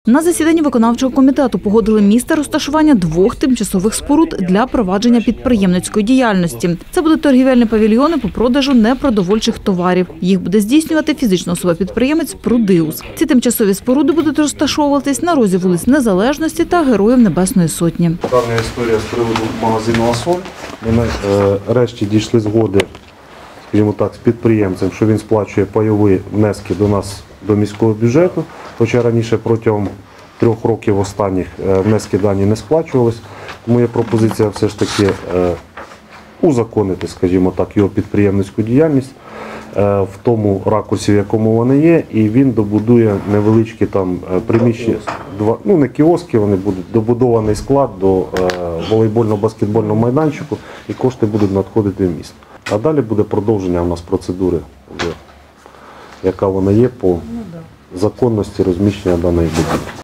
На засіданні виконавчого комітету погодили місце розташування 2 тимчасових споруд для провадження підприємницької діяльності. Це будуть торгівельні павільйони по продажу непродовольчих товарів. Їх буде здійснювати фізична особа-підприємець «Продиус». Ці тимчасові споруди будуть розташовуватись на розі вулиць Незалежності та Героїв Небесної Сотні. Дана історія з приводу магазину «Асон». Ми нарешті дійшли згоди, скажімо так, з підприємцем, що він сплачує пайові внески до нас, до міського бюджету. Хоча раніше протягом 3 років останніх внески дані не сплачувались. Тому є пропозиція все ж таки узаконити, скажімо так, його підприємницьку діяльність в тому ракурсі, в якому вони є, і він добудує невеличкі там приміщення, ну не кіоски, вони будуть добудований склад до волейбольно-баскетбольного майданчику, і кошти будуть надходити в місто. А далі буде продовження у нас процедури, яка вона є по законності розміщення даної будівлі.